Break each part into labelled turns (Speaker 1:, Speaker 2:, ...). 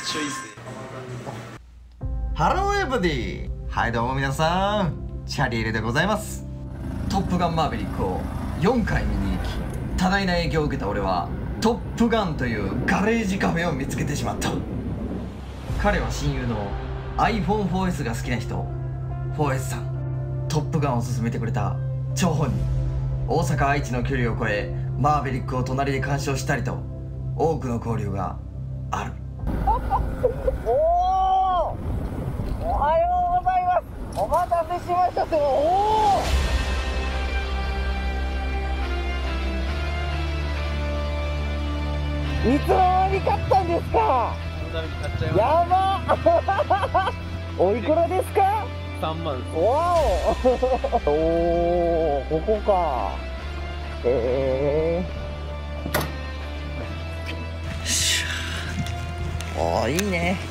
Speaker 1: ちゃいいっすね。
Speaker 2: ハローエブディ。はいどうも皆さん、チャリールでございます。トップガンマーヴェリックを4回見に行き、多大な影響を受けた俺はトップガンというガレージカフェを見つけてしまった。彼は親友の iPhone4S が好きな人、4S さん。トップガンを勧めてくれた張本人。大阪愛知の距離を超えマーヴェリックを隣で鑑賞したりと多くの交流がある。
Speaker 3: おはようございます。お待たせしました。いつの間に買ったんですか。やばおいくらですか。
Speaker 1: 3万。
Speaker 3: わおおー、ここか。
Speaker 2: おー、いいね。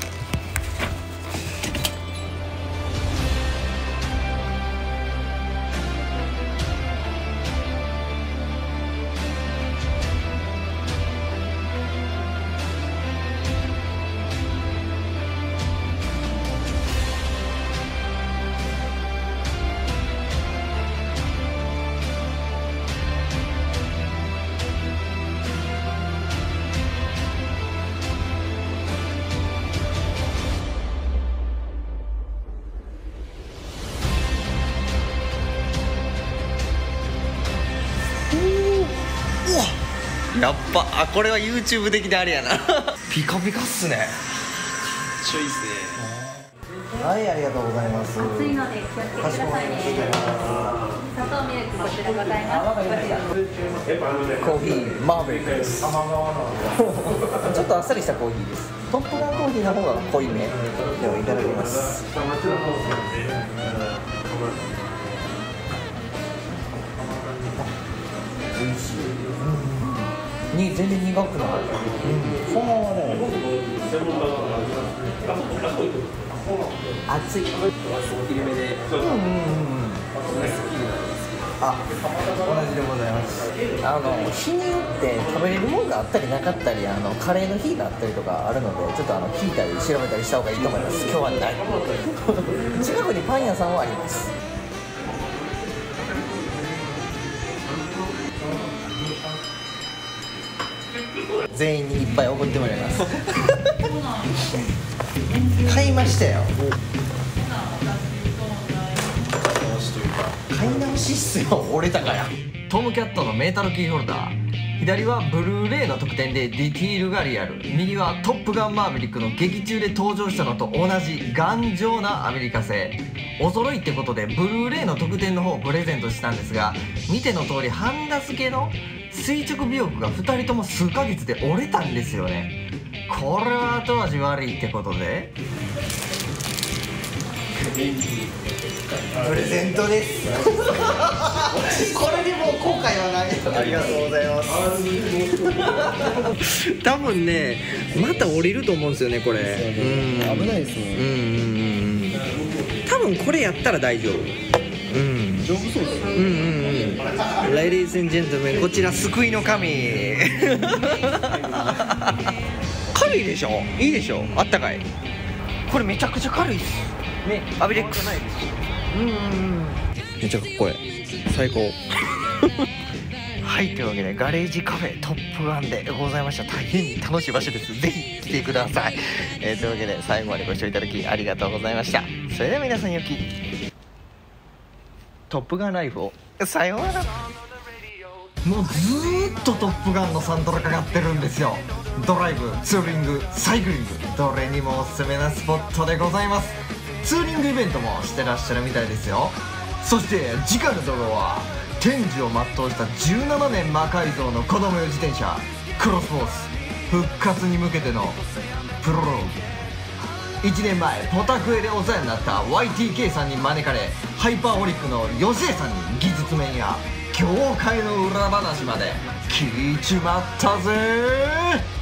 Speaker 2: やっぱこれは YouTube 的であれやなピカピカっすね。
Speaker 1: めっちゃいいっすね。
Speaker 2: はい、ありがとうございます。
Speaker 4: 熱いので気をつけてくださいね。砂糖ミルクこちらございます。
Speaker 2: コーヒーマーベリックです。ちょっとあっさりしたコーヒーです。トップガンコーヒーの方が濃いめではいただきます。美味しい。に全然苦くない。そのままね。熱い。
Speaker 1: 緩めで。
Speaker 2: あ、同じでございます。日によって食べれるものがあったりなかったり、カレーの日があったりとかあるので、ちょっと聞いたり調べたりした方がいいと思います。今日はない近くにパン屋さんはあります。全員にいっぱいおごってもらいます買いましたよ。買い直しっすよ、折れたから。トムキャットのメータルキーホルダー。左はブルーレイの特典でディティールがリアル、右はトップガンマーヴェリックの劇中で登場したのと同じ頑丈なアメリカ製。お揃いってことでブルーレイの特典の方をプレゼントしたんですが、見ての通りハンダ付けの垂直尾翼が2人とも数ヶ月で折れたんですよね。これは後味悪いってことでプレゼントですこれでもう後悔はない。ありがとうございます多分ね、また降りると思うんですよね、これ。
Speaker 1: 危ないですね。
Speaker 2: 多分これやったら大丈夫。
Speaker 1: 丈夫そうですね。
Speaker 2: Ladies and gentlemen、こちら救いの神軽いでしょ、いいでしょ、あったかい。これめちゃくちゃ軽いっすね。アビレックスないです。めちゃかっこいい、最高はい、というわけでガレージカフェトップガンでございました。大変に楽しい場所です。ぜひ来てください。というわけで最後までご視聴いただきありがとうございました。それでは皆さん、良きトップガンライフを。さようなら。もうずーっとトップガンのサントラかかってるんですよ。ドライブ、ツーリング、サイクリング、どれにもおすすめなスポットでございます。ツーリングイベントもしてらっしゃるみたいですよ。そして次回の動画は天寿を全うした17年魔改造の子供用自転車クロスフォース復活に向けてのプロローグ。1年前ポタクエでお世話になった YTK さんに招かれ、ハイパーホリックの吉江さんに技術面や業界の裏話まで聞いちまったぜー。